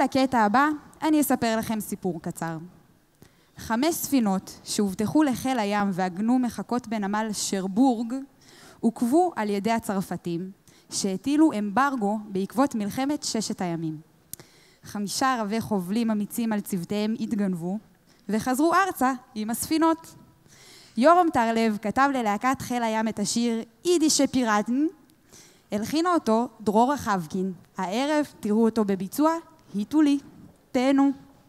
לקטע הבא, אני אספר לכם סיפור קצר. 5 ספינות שהובטחו לחיל הים ועגנו מחכות בנמל שרבורג, עוכבו על ידי הצרפתים, שהטילו אמברגו בעקבות מלחמת 6 הימים. 5 רבי חובלים אמיצים על צוותיהם התגנבו, וחזרו ארצה עם הספינות. יורם טרלב כתב ללהקת חיל הים את השיר "יידישה פיראטן", הלחינה אותו דרור רחבקין. הערב תראו אותו בביצוע, היטו לי, תהנו.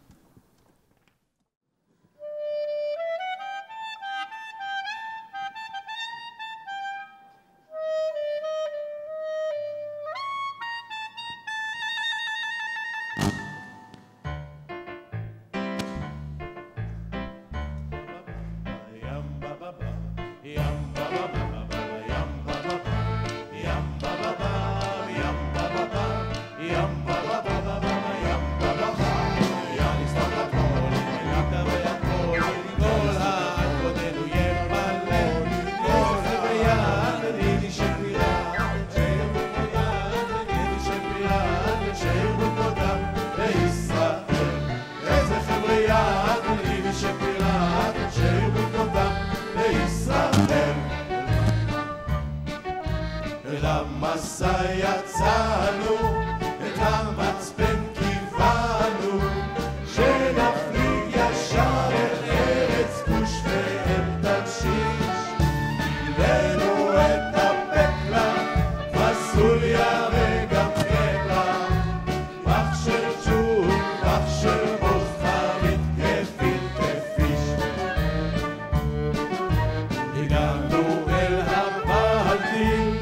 למסע יצאנו, את המצפן כיוונו, שנפליג ישר אל ארץ כוש ואל תרשיש. לנו את הפקלה, פסוליה וגם קטלה, פח של ג'וק, פח של בוסחה, מתקפים כפיש. הגענו אל הבלטי,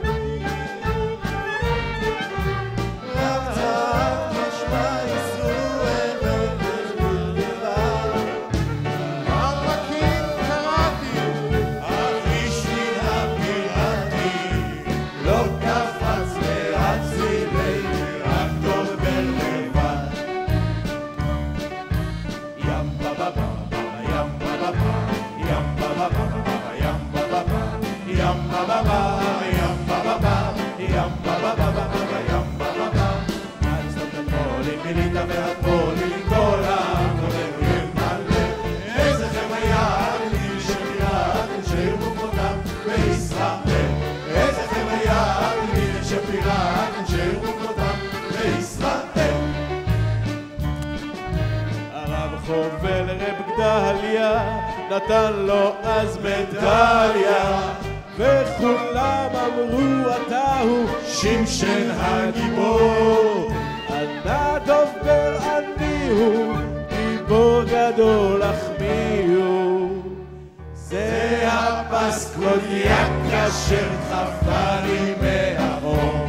חובל רב גדליה נתן לו אז מדליה, וכולם אמרו אתה הוא שמשון הגיבור. ענה דובר אני הוא, גיבור גדול אך מי הוא? זה הפסקודיאק אשר חפני מהאור.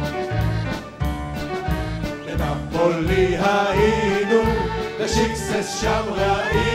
בנפולי היינו, בשיקסס שם ראינו,